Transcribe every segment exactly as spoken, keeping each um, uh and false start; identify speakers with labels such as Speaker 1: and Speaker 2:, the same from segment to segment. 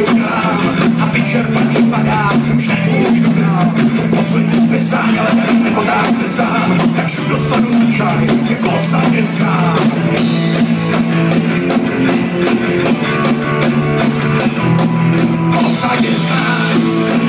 Speaker 1: udělám a vyčerpaný padám, už nepůjdu dál. Poslední pisání, ale tady nepotáhne sám, tak šup dostanu na čaj, jako sadě znám. Osadě znám.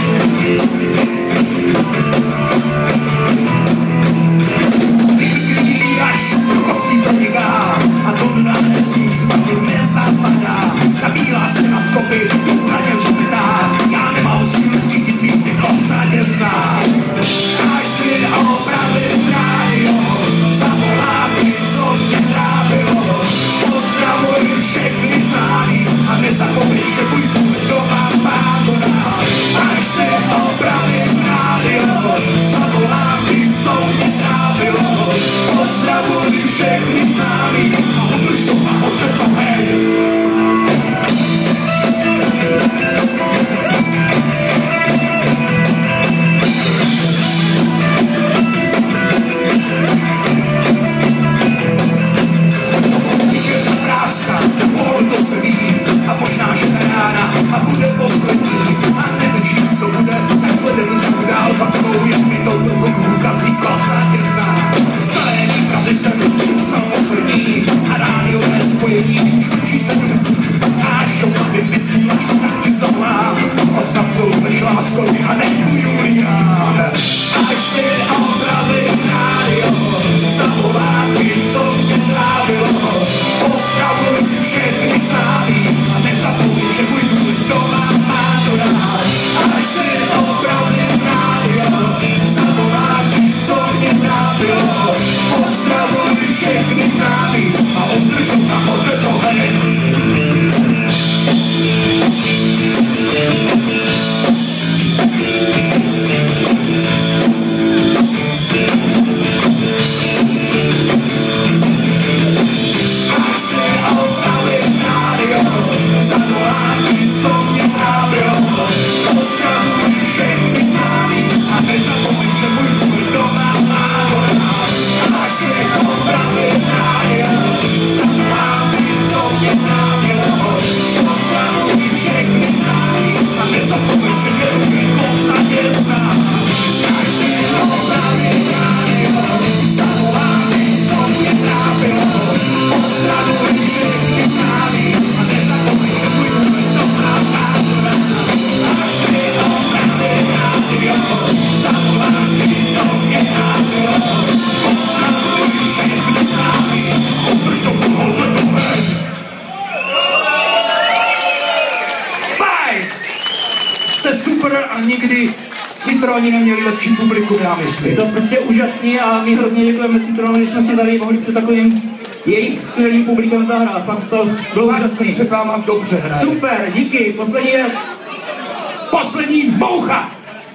Speaker 1: Vykrýlí až kostí proniká a to na nesmíc vadu nezapadá. Ta bílá se na stopy úplně zbytá, já nemám sílu cítit víc, jako sadě znám. Až si opravím rádio, zavolá mi, co mě trávilo. Pozdravuji všechny známí a nezapomeň, že budu doma pátora. Až si opravím rádio, zavolá mi, co mě trávilo. Pozdravuji všechny známí a udrž to nahoře poheň. To se ví a možná, že ta rána a bude poslední a netuším, co bude, tak sleduju řadu dál za tebou, jak mi to trochu ukazí, kosadě znám. Staréný pravdy jsem zůstal poslední a rádiové spojení už učí se mi. A šoupavým vysílačku tak ti zavolám, osnad jsou zleš láskou a neku Julián. Až si opravím rádio, zavolá ti, co mě trávilo. Pozdravuj všechny známí a nezapomeň, že budu doma pátora. Až si opravím rádio, zavolá ti, co mě trávilo. Pozdravuj všechny známí a udrž to nahoře poheň. A nikdy Citroni neměli lepší publikum, já myslím.
Speaker 2: Je to prostě úžasný a my hrozně děkujeme Citroni, že jsme si tady mohli před takovým jejich skvělým publikem zahrát. Fakt to bylo úžasný.
Speaker 1: Před váma dobře hraje.
Speaker 2: Super, díky. Poslední je...
Speaker 1: Poslední boucha!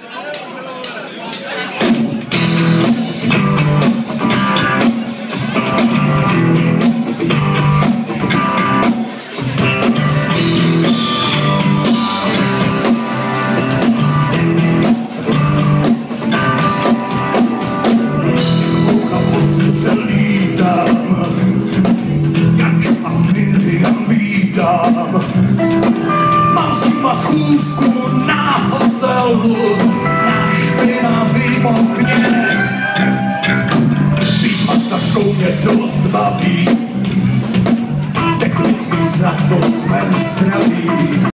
Speaker 1: Mám s nima schůzku na hotelu, na špinavým okně. Být masažkou mě dost baví, technicky za to jsme zdraví.